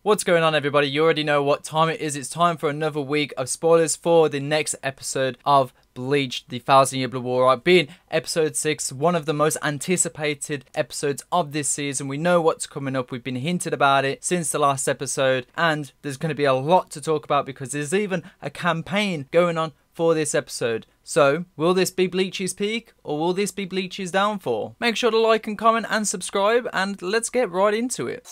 What's going on, everybody? You already know what time it is. It's time for another week of spoilers for the next episode of Bleach, the 1,000-Year Blood War arc, being episode 6, one of the most anticipated episodes of this season. We know what's coming up. We've been hinted about it since the last episode, and there's going to be a lot to talk about because there's even a campaign going on for this episode. So, will this be Bleach's peak, or will this be Bleach's downfall? Make sure to like and comment and subscribe, and let's get right into it.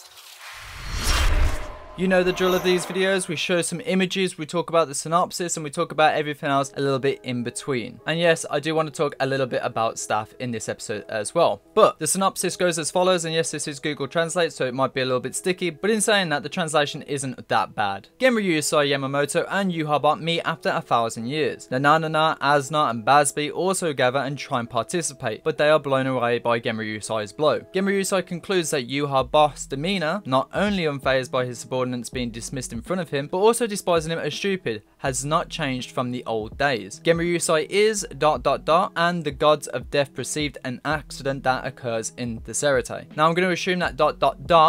You know the drill of these videos. We show some images, we talk about the synopsis, and we talk about everything else a little bit in between. And yes, I do want to talk a little bit about staff in this episode as well. But the synopsis goes as follows, and yes, this is Google Translate, so it might be a little bit sticky, but in saying that, the translation isn't that bad. Genryusai Yamamoto and Yhwach meet after 1,000 years. Nanana, Asuna, and Basby also gather and try and participate, but they are blown away by Genryusai's blow. Genryusai concludes that Yhwach's demeanor, not only unfazed by his subordinates being dismissed in front of him, but also despising him as stupid, has not changed from the old days. Genryusai is ... and the gods of death perceived an accident that occurs in the Serite. Now I'm going to assume that ...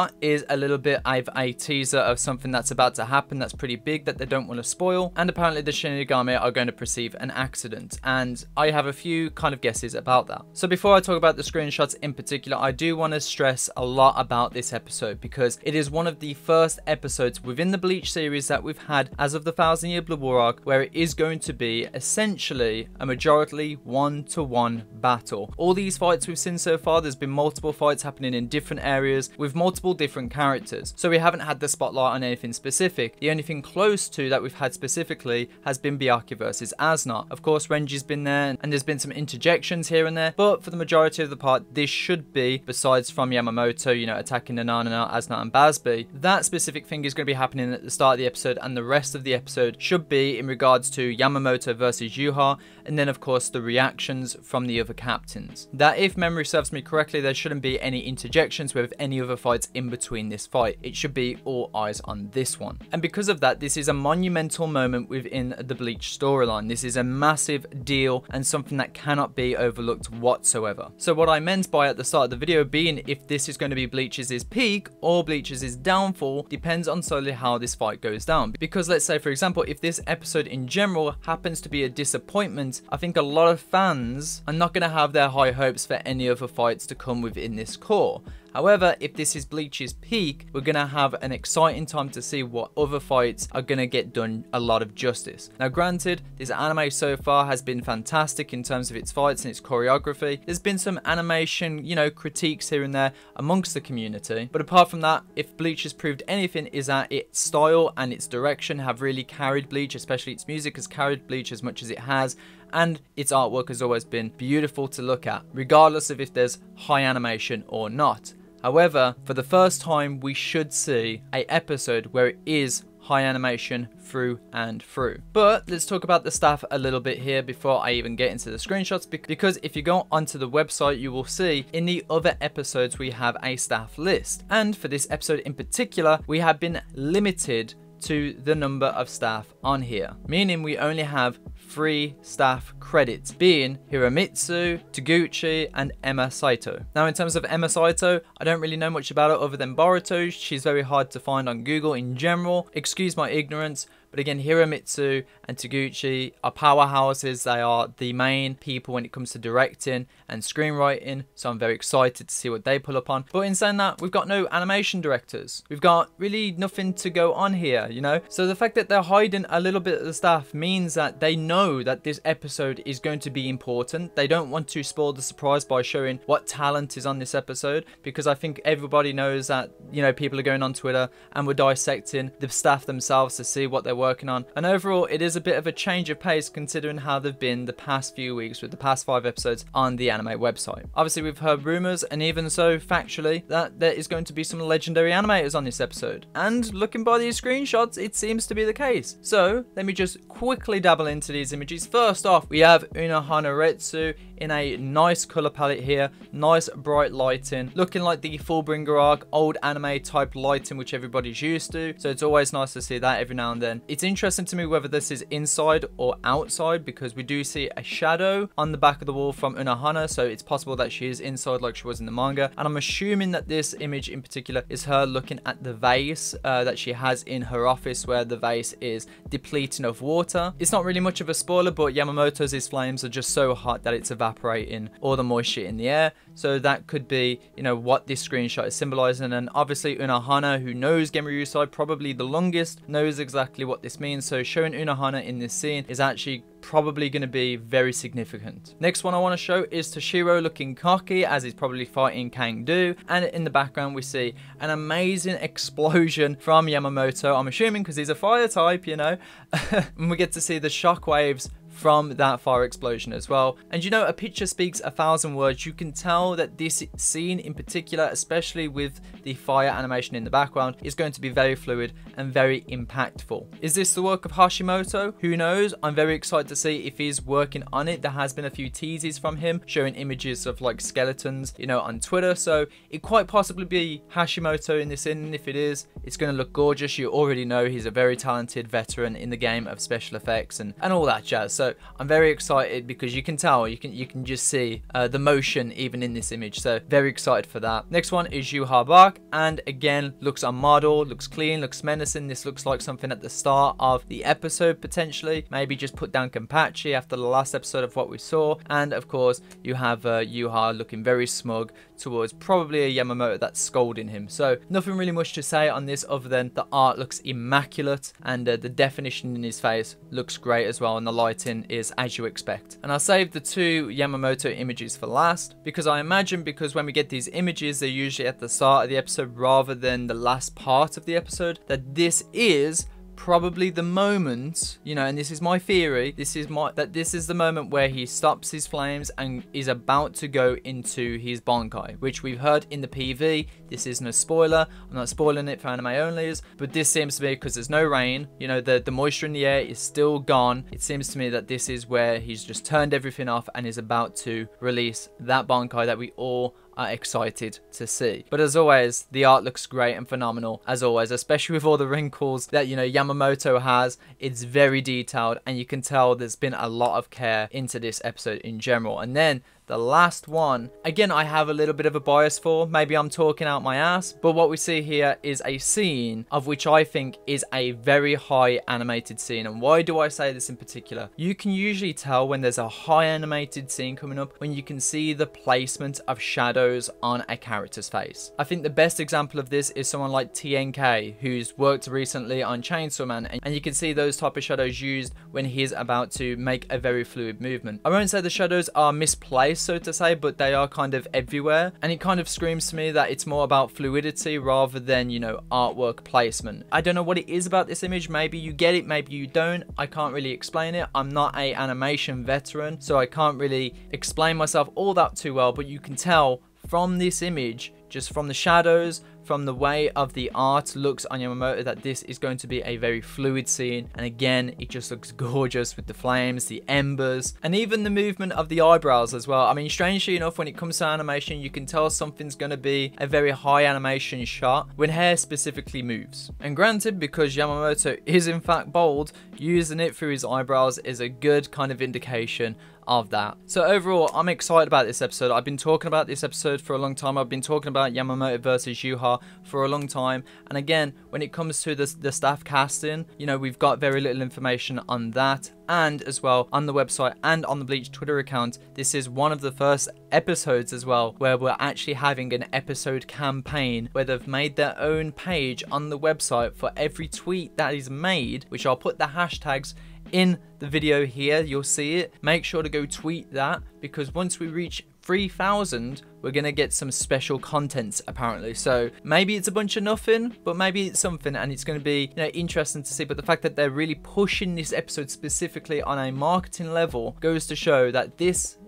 is a little bit of a teaser of something that's about to happen that's pretty big that they don't want to spoil, and apparently the Shinigami are going to perceive an accident, and I have a few kind of guesses about that. So before I talk about the screenshots in particular, I do want to stress a lot about this episode because it is one of the first episodes within the Bleach series that we've had as of the 1,000-Year Blood War arc where it is going to be essentially a majority one-to-one battle. All these fights we've seen so far, there's been multiple fights happening in different areas with multiple different characters, so we haven't had the spotlight on anything specific. The only thing close to that we've had specifically has been Byakuya versus Asuna. Of course, Renji's been there and there's been some interjections here and there, but for the majority of the part, this should be, besides from Yamamoto, you know, attacking Nanana, Asuna, and Basby, that specific thing is going to be happening at the start of the episode, and the rest of the episode should be in regards to Yamamoto versus Yhwach, and then of course the reactions from the other captains. That, if memory serves me correctly, there shouldn't be any interjections with any other fights in between this fight. It should be all eyes on this one. And because of that, this is a monumental moment within the Bleach storyline. This is a massive deal and something that cannot be overlooked whatsoever. So what I meant by at the start of the video being if this is going to be Bleach's peak or Bleach's downfall depends on solely how this fight goes down. Because let's say, for example, if this episode in general happens to be a disappointment, I think a lot of fans are not going to have their high hopes for any other fights to come within this core. However, if this is Bleach's peak, we're going to have an exciting time to see what other fights are going to get done a lot of justice. Now granted, this anime so far has been fantastic in terms of its fights and its choreography. There's been some animation, you know, critiques here and there amongst the community. But apart from that, if Bleach has proved anything, is that its style and its direction have really carried Bleach, especially its music has carried Bleach as much as it has. And its artwork has always been beautiful to look at, regardless of if there's high animation or not. However, for the first time, we should see an episode where it is high animation through and through. But let's talk about the staff a little bit here before I even get into the screenshots, because if you go onto the website, you will see in the other episodes we have a staff list. And for this episode in particular, we have been limited to the number of staff on here, meaning we only have 3 staff credits, being Hiromitsu, Taguchi, and Emma Saito. Now in terms of Emma Saito, I don't really know much about her other than Boruto. She's very hard to find on Google in general. Excuse my ignorance. But again, Hiromitsu and Taguchi are powerhouses. They are the main people when it comes to directing and screenwriting. So I'm very excited to see what they pull up on. But in saying that, we've got no animation directors. We've got really nothing to go on here, you know? So the fact that they're hiding a little bit of the staff means that they know that this episode is going to be important. They don't want to spoil the surprise by showing what talent is on this episode, because I think everybody knows that, you know, people are going on Twitter and we're dissecting the staff themselves to see what they're working on. And overall, it is a bit of a change of pace considering how they've been the past few weeks with the past 5 episodes on the anime website. Obviously, we've heard rumors, and even so, factually, that there is going to be some legendary animators on this episode. And looking by these screenshots, it seems to be the case. So let me just quickly dabble into these images. First off, we have Unohana in a nice color palette here, nice bright lighting, looking like the Fullbringer arc, old anime type lighting which everybody's used to. So it's always nice to see that every now and then. it's interesting to me whether this is inside or outside, because we do see a shadow on the back of the wall from Unohana, so it's possible that she is inside like she was in the manga. And I'm assuming that this image in particular is her looking at the vase that she has in her office, where the vase is depleting of water. It's not really much of a spoiler, but Yamamoto's flames are just so hot that it's evaporating all the moisture in the air. So that could be, you know, what this screenshot is symbolizing. And obviously Unohana, who knows Genryusai probably the longest, knows exactly what this means. So showing Unohana in this scene is actually probably going to be very significant. Next one I want to show is Toshiro looking cocky as he's probably fighting Kangdu, and in the background we see an amazing explosion from Yamamoto, I'm assuming because he's a fire type, you know. And we get to see the shockwaves from that fire explosion as well. And you know, a picture speaks 1,000 words. You can tell that this scene in particular, especially with the fire animation in the background, is going to be very fluid and very impactful. Is this the work of Hashimoto? Who knows? I'm very excited to see if he's working on it. There has been a few teases from him showing images of like skeletons, you know, on Twitter, so it quite possibly be Hashimoto in this scene. And if it is, it's going to look gorgeous. You already know he's a very talented veteran in the game of special effects and all that jazz. So I'm very excited because you can tell, you can just see the motion even in this image. So very excited for that. Next one is Yhwach Bark, and again looks on model, looks clean, looks menacing. This looks like something at the start of the episode potentially. Maybe just put down Kenpachi after the last episode of what we saw. And of course you have Yhwach looking very smug towards probably a Yamamoto that's scolding him. So nothing really much to say on this other than the art looks immaculate, and the definition in his face looks great as well, and the lighting is as you expect. And I saved the two Yamamoto images for last because I imagine, because when we get these images they're usually at the start of the episode rather than the last part of the episode, that this is probably the moment, you know, and this is my theory, this is the moment where he stops his flames and is about to go into his Bankai, which we've heard in the PV. This isn't a spoiler, I'm not spoiling it for anime onlys, but this seems to be, because there's no rain, you know, the moisture in the air is still gone. It seems to me that this is where he's just turned everything off and is about to release that Bankai that we all are excited to see. But as always, the art looks great and phenomenal as always, especially with all the wrinkles that, you know, Yamamoto has. It's very detailed and you can tell there's been a lot of care into this episode in general. And then the last one, again, I have a little bit of a bias for, maybe I'm talking out my ass, but what we see here is a scene of which I think is a very high animated scene. And why do I say this in particular? You can usually tell when there's a high animated scene coming up when you can see the placement of shadows on a character's face. I think the best example of this is someone like TNK, who's worked recently on Chainsaw Man, and you can see those type of shadows used when he's about to make a very fluid movement. I won't say the shadows are misplaced, so to say, but they are kind of everywhere, and it kind of screams to me that it's more about fluidity rather than, you know, artwork placement. I don't know what it is about this image. Maybe you get it, maybe you don't. I can't really explain it. I'm not a animation veteran, so I can't really explain myself all that too well, but you can tell from this image, just from the shadows, from the way of the art looks on Yamamoto, that this is going to be a very fluid scene. And again, it just looks gorgeous with the flames, the embers, and even the movement of the eyebrows as well. I mean, strangely enough, when it comes to animation, you can tell something's going to be a very high animation shot when hair specifically moves. And granted, because Yamamoto is in fact bald, using it through his eyebrows is a good kind of indication of that. So overall, I'm excited about this episode. I've been talking about this episode for a long time. I've been talking about Yamamoto versus Yhwach for a long time. And again, when it comes to the staff casting, you know, we've got very little information on that. And as well, on the website and on the Bleach Twitter account, this is one of the first episodes as well where we're actually having an episode campaign where they've made their own page on the website for every tweet that is made, which I'll put the hashtags in the video here, you'll see it. Make sure to go tweet that, because once we reach 3,000, we're gonna get some special contents apparently. So maybe it's a bunch of nothing, but maybe it's something, and it's gonna be, you know, interesting to see. But the fact that they're really pushing this episode specifically on a marketing level goes to show that this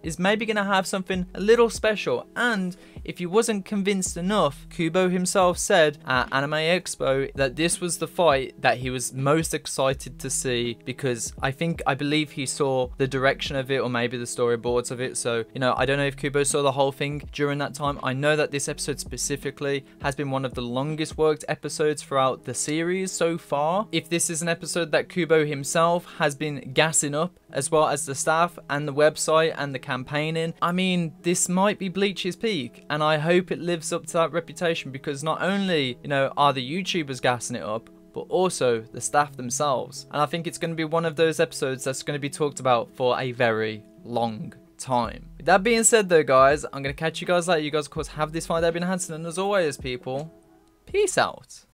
is maybe going to have something a little special. And if you wasn't convinced enough, Kubo himself said at Anime Expo that this was the fight that he was most excited to see, because I believe he saw the direction of it, or maybe the storyboards of it. So, you know, I don't know if Kubo saw the whole thing during that time. I know that this episode specifically has been one of the longest worked episodes throughout the series so far. If this is an episode that Kubo himself has been gassing up, as well as the staff and the website and the campaigning, I mean, this might be Bleach's peak, and I hope it lives up to that reputation, because not only, you know, are the YouTubers gassing it up, but also the staff themselves. And I think it's going to be one of those episodes that's going to be talked about for a very long time. With that being said though, guys, I'm going to catch you guys later. You guys, of course, have this fine day. I've been Hanson, and as always, people, peace out.